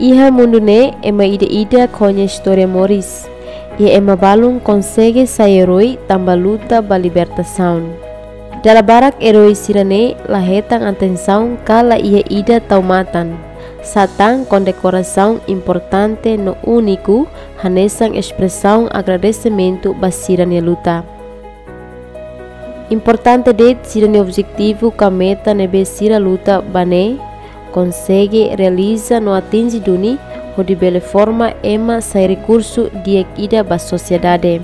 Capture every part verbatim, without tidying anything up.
Iha mundune ema ida-ida konya história Moris. E ema balum consegue sairoi tamba luta ba libertação. Dala barak eroi sirane lahetang atenção kala ia ida taumatan. Satang condecoração importante no único hanesang expressão agradecimento ba sirane luta. Importante det sirane objetivo ka meta nebe sira luta bane consegue realiza no atingi duni o de bela forma ema sai recurso dia ida ba sociedade.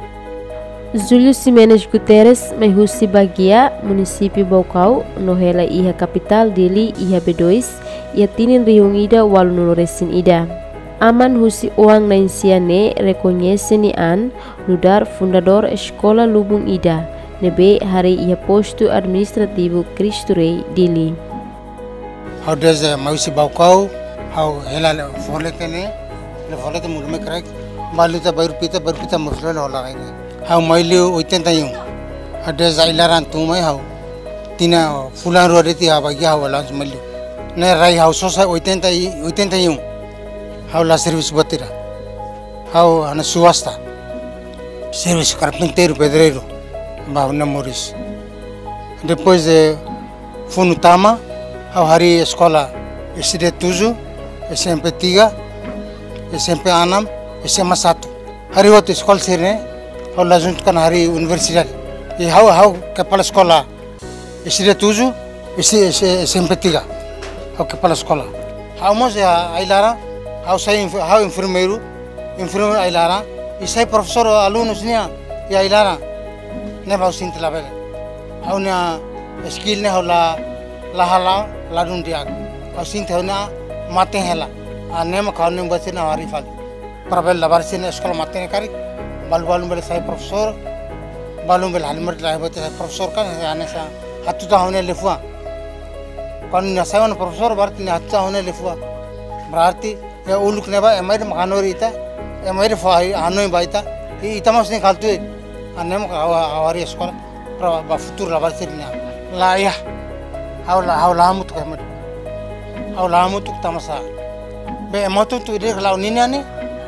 Júlio Ximenes Guterres mai husi bagia município Baucau no hela iha capital dili iha B dois ia tinin rihung ida walu nuloresin ida. Aman husi uang na insiane reconhece ni an nudar fundador escola lubung ida nebe hari iha posto administrativo Cristo Rei dili. How does uh, Mausi Baucau, how hela folekene, le folete mulme crack, maluta baru pita baru pita muslo hola ini. How mailu oiten tayung. How does ailaran tumai how tina fulan rodeti ha bagi how lans mailu. Ne rai how sosa oiten tay oiten tayung. How la service batira. How ana suwasta. Service carpinteiro pedreiro. Bahuna Moris. Depois de Funutama How hari escola S D tujuh, S M P tiga, S M P enam, S M A satu. Hari waktu sekolah sini, how lanjutkan hari universitas. Ini how how kepala sekolah S D tujuh, S M P tiga, how kepala sekolah. How mas ya ailara, how saya how enfermeiro, enfermeiro ailara. Ini saya profesor alumnus ni ya ailara. Ne how sinti label. How ni skill ni how la lahala ladun diak. Asin thona mate hela. Anem khaune bachina hari fal. Prabel labar sin sekolah mate ne kari. Balu balu bele sai profesor. Balu bele halmer lai bote profesor kan ane sa hatu ta hone lefua. Kan nasawan profesor barti ne hatu ta hone lefua. Berarti ya uluk ne ba emai makanori ita. Emai fai anoi baita. Ita mas ne khaltu. Anem hari sekolah. Ba futur labar sin ne. La ya. Hawla hawla mut kamat hawla mut tamasa be emotu tu ide kalau nini ani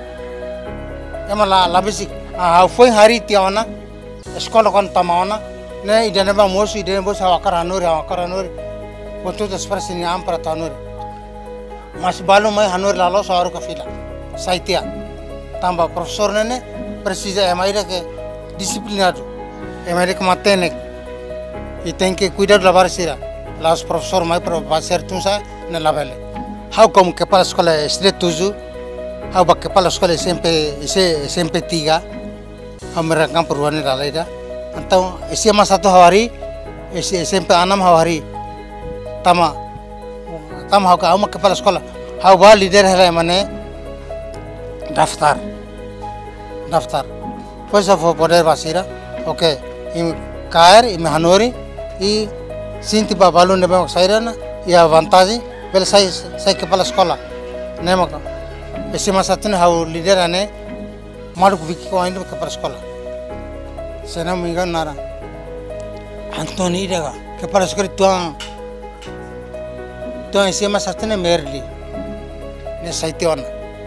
emala labisi ah foi hari tiawana sekolah kon tamawana ne ide ne ba mos ide ne bos awakar hanuri awakar hanuri botu das persini am para tanuri mas balu mai hanuri lalo saru ka fila saitia tamba profesor ne ne precisa emaira ke disciplinado emaira ke matene e tem que cuidar da varsira. Las profesor mai pro passer tunsa na labele. How como kepala sekolah S D tujuh, how bak kepala sekolah S M P S M P tiga, how merekam perubahan dalida. Antau S M A satu hari, S M P enam hari. Tama, tama how ka kepala sekolah. How ba leader hela mane daftar, daftar. Pois of poder basira. Okay, im kair im hanori i Sinti ba balu nebe sairana ya vantagem bel sai sai kepala sekolah ne maka S M A satu ne how leader ane maruk wiki ko ainda kepala sekolah sena minga nara Antoni dega kepala sekolah tuang tuang S M A satu ne merli ne saitiona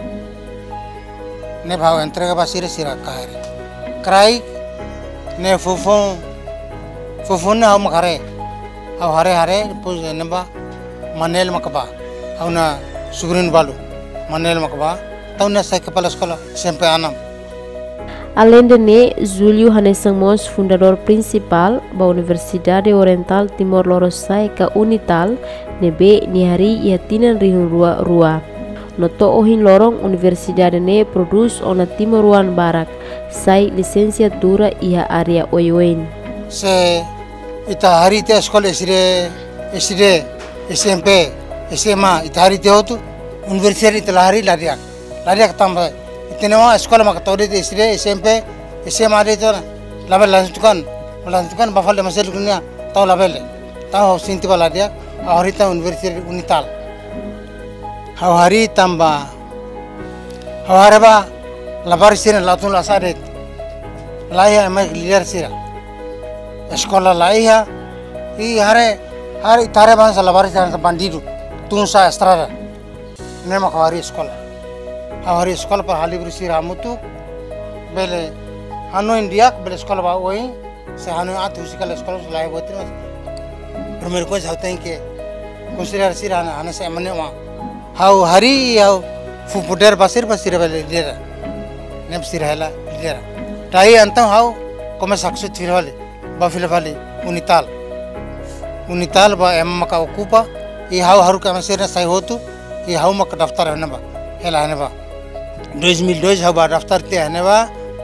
ne bhau entrega ba sira sira kahari krai ne fufon fufon ne how makare How hare hare pus neba manel makaba. How na sugrin balu manel makaba. Tahu na saya kepala sekolah S M P enam. Além de ne, Júlio Hanesamos, fundador principal da Universidade Oriental Timor-Leste ka Unital, nebe ni hari ia tinan rihun rua rua. Noto ohin lorong universidade ne produz ona Timoruan Barak, sai licenciatura iha area oyoen. Se ita hari te sekolah S D S D S M P S M A ita hari te hotu universitas ita hari lariak lariak tambah itene wa sekolah mak todi te S D S M P S M A itu label lanjutkan lanjutkan bafal de masel dunia tahu label tahu sinti bala dia hari ta universitas Unital hari tambah hari ba labar sini latun lasaret laya emak liar sira sekolah laiha i hare hari tare bangsa labar sini bandidu tunsa estrada nema kawari sekolah hawari sekolah par hali bersih ramutu bele hanu India bele sekolah ba oi se hanu atu sekolah sekolah selai botin mas primeiro coisa eu tenho que considerar sira hana se amane ma hau hari hau fu poder basir basir bele lidera nem sira hela lidera tai antam hau como saksu tirale ba file vale unital unital ba emma ka ocupa e hau haru ka masira sai hotu e hau mak daftar hana ba hela hana ba dois mil e dois hau ba daftar te hana ba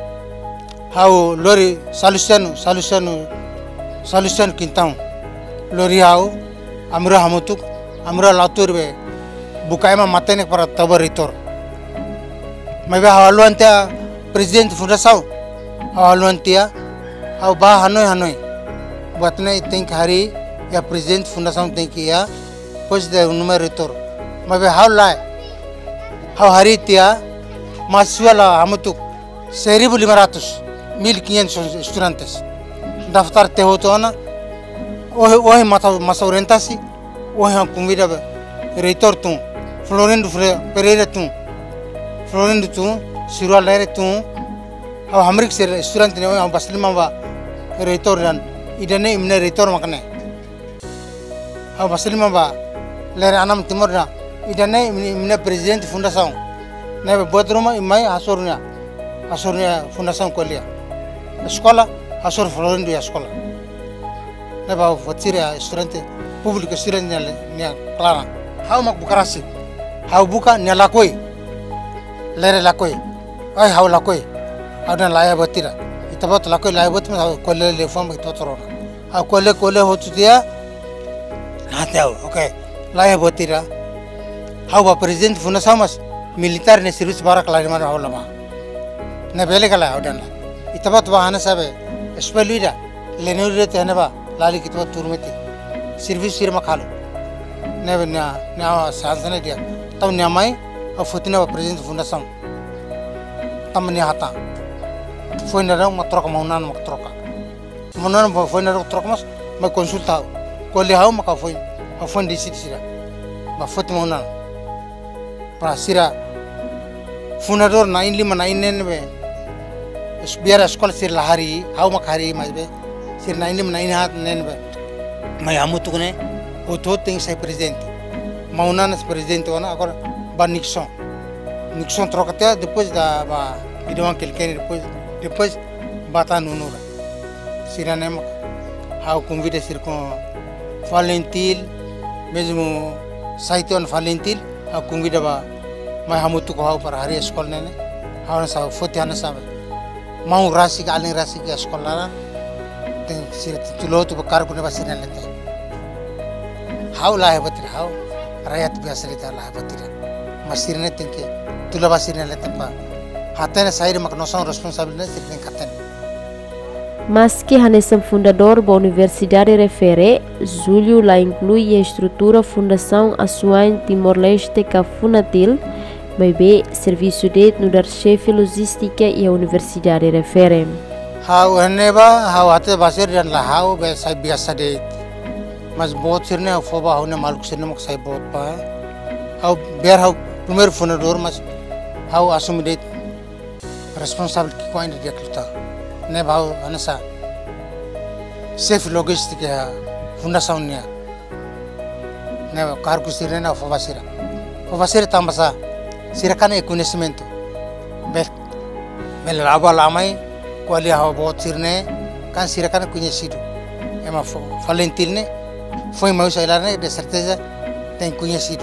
hau lori solution solution solution kintau lori hau amra hamutuk amra latur be bukaima matene para tabaritor mai ba hau anta president fundação hau antia hau ba hanoi hanoi buatne tem que hari ya president fundação tem que ya pois de número retor mas be hau lai hau hari tia maswala hamutuk seribu lima ratus mil quinhentos estudantes daftar te hotona ohe ohe mata masa orientasi ohe convida reitor tu Florindo Pereira tu Florindo tu Sirua Lere tu hau hamrik ser student ne hau baslima ba reitor dan idane imne reitor makne hau baslima ba lere anam timur na idane imne president fundação ne bodruma imai asornya asornya fundação kolia escola asor Florindo ya escola ne ba votira estudante público estudante ne clara hau mak bukarasi hau buka ne lakoi lere lakoi ai hau lakoi ada laya batira itabat lakoi laya bat ma kolle le form itu torona hau kolle kolle hotu dia nate hau okay laya batira hau ba president fundação mas militar ne service barak lari mana hau lama ne bele kala hau dan itabat bahana sabe espelida lenuri te ne ba lali kitwa turmeti service sirma khalo ne na na sansane dia taw ne mai afutina ba president fundação tamni hata foi na rang matroka maunan matroka maunan foi na troka mas ma consulta kole hau maka foi a foi di siti sira ma fot maunan para sira fundador nine lima nine nine be biar sekolah sir lahari hau mak hari mas be sir nine lima nine hat nine be mai hamu tu ne o to ting sai presidente maunan as presidente ona agora ba Nixon Nixon troca até depois da ba idam que ele quer depois depois bata nunura siranema hau convida sir com Valentil mesmo saiton Valentil hau convida ba mai hamu tu ko hau para hari sekolah nene hau na sa foto na sa mau rasi ka aling rasi ka sekolah na ten sir tulo tu bakar ko na ba sinan lete hau lah hebat hau rakyat biasa lita lah hebat masirne ten ke tulo ba sinan lete pa hatena sair mak noção responsabilidade sir ten katen. Mas que Hanesam fundador da Universidade refere, Júlio lá inclui a estrutura Fundação Asuan Timor-Leste que Funatil, mas bem serviço de no dar chefe logística e a Universidade refere. Hau heneba hau ate basir dan lah hau be sai biasa de, mas bot sirne hau foba hau ne maluk sirne mak sai bot pa, hau biar hau primeiro fundador mas hau assume de responsável que coin de kluta. Ne bau anasa safe logistic ya fundação nia ne cargo sirene na fovasira fovasira tambasa sirakana e conhecimento bel bel lava lamai quali ha bot sirne kan sirakana conhecido ema Valentil ne foi mais ailarne de certeza tem conhecido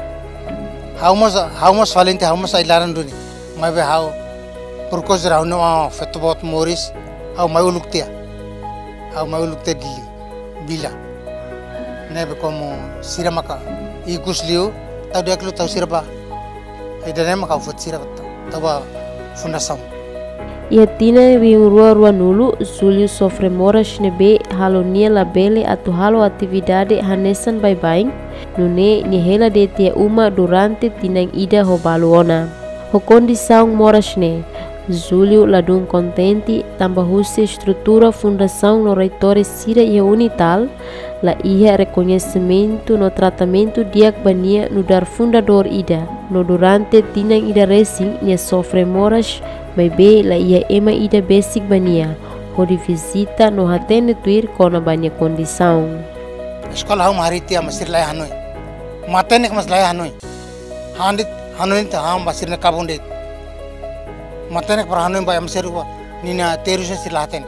how much how much Valentil how much ailaran duni mai be how por causa da não feito bot Morris ao mai uluktia ao mai uluktia dili bila nebe como siramaka e gusliu tau dia kelu tau siraba ida nema ka fut siraba tau fundação e tina vi rua rua nulu Júlio sofre moras nebe halonia labele atu halo atividade hanesan bye bye nune ni hela de tia uma durante tinang ida hobaluona ho condição moras ne Júlio ladung contente tambah husi estrutura fundação no reitore Sira e Unital la ia reconhecimento no tratamento diak bania no dar fundador ida no durante tinang ida racing nia sofre moras mai be la ia ema ida basic bania ho di visita no hatene tuir kona bania condição escola hau maritia masir lai hanoi matene mas lai hanoi handit hanoi ta ham basir na kabundet matene par hanoi ba amser ko nina terusnya sir laten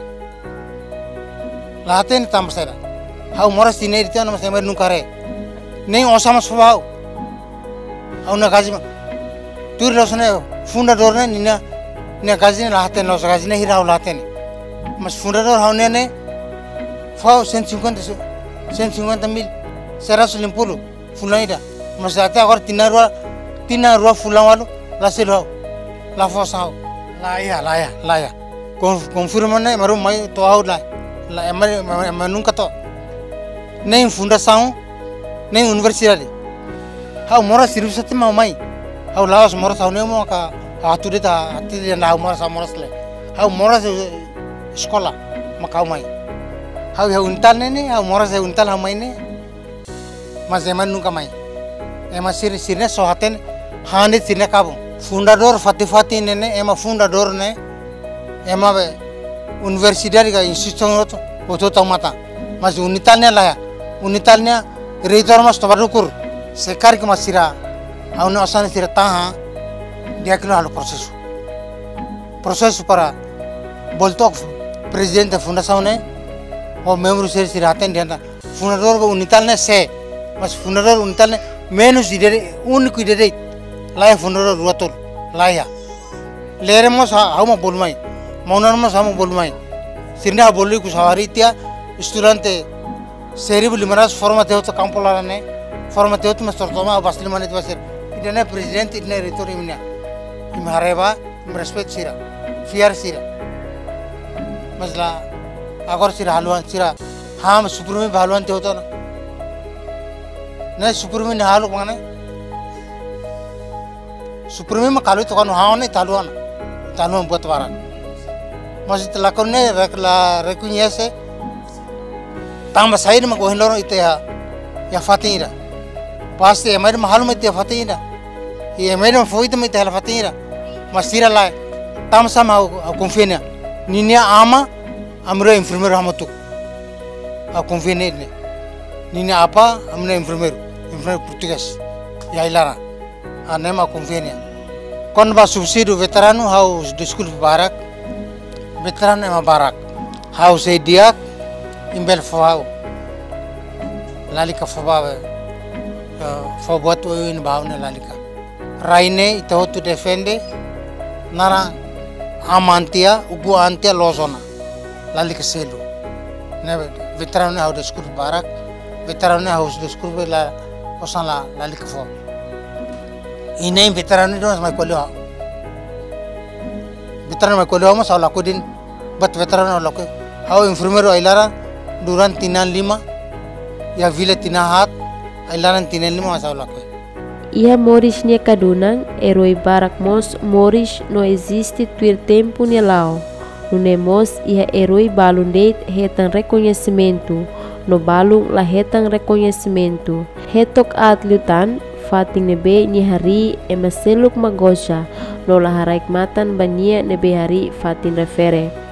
laten tamsera hau moras tineri tian mas emer nukare nem osama swau hau na gaji tur losne fundador ne nina ne gaji ne laten los gaji ne hirau laten mas fundador hau ne ne fau cento e cinquenta cento e cinquenta mil seratus lima puluh fulani ida mas até agora tina rua tina rua fulan walu la selo la fosa la ya la ya la ya confirma ne maru mai to hau la la emar emar nunca to nem fundação nem universidade hau mora sirip sati mau mai hau laos mora hau ne mo ka atu de ta ati de na mora sa mora sle hau mora sekolah makau mai hau hau untal ne hau mora se untal hau mai ne mas eman nunca mai ema sir sirne sohaten hane sirne kabu fundador fati fati ne ne ema fundador ne ema universidade ga instituição to oto tamata mas unitalnya lah ya unitalnya reitor mas tobarukur sekar ke masira hau ne asana sira taha dia kena halu proses proses para boltok presidente fundação ne o membro ser siraten dia fundador unitalnya se mas fundador unitalnya menos ide único ide lá fundador ruatul lá ya leremos hau ma bolmai maunarmas hau bolmai sirna bolli ku sawari tia estudante seribu lima ratus forma teo to campolara ne forma teo to mas tortoma basli mane to ser idene presidente idene reitor imnya imhareba im respect sira fiar sira masla agor sira haluan sira ham supreme haluan teo to na ne supreme ne halu mane supreme ma kalu to kan haone taluan taluan buat waran masih telakone rekla reconhece tamba sair ma gohendoro ite ya ya fatira pasti emer mahal ma ite fatira e emer ma foi também ite fatira masira lá tam sama confia ninia ama amro enfermeiro hamatu a confia nele ninia apa amro enfermeiro enfermeiro português ya ilara anema confia kon ba subsídio veterano hau diskul barak veteran ema barak hau sei diak imbel fau lalika faba fo buat in baune lalika raine ito to defende nara amantia ugu antia lozona lalika selu ne veteran hau diskul barak veteran hau diskul bela osala lalika fo ine veteran do mai kolio veteran mai kolio mas ala kodin bat veteran ala ko hau enfermero ailara duran tinan lima ya vile tinahat ailaran tinan lima mas ala ko ia moris nia kadunang eroi barak mos moris no existe tuir tempo nia lao no nemos ia eroi balundeit hetan reconhecimento no balung la hetan reconhecimento hetok atlutan fating nebe ni hari ema seluk magosha no la haraik matan bania nebe hari fatin refere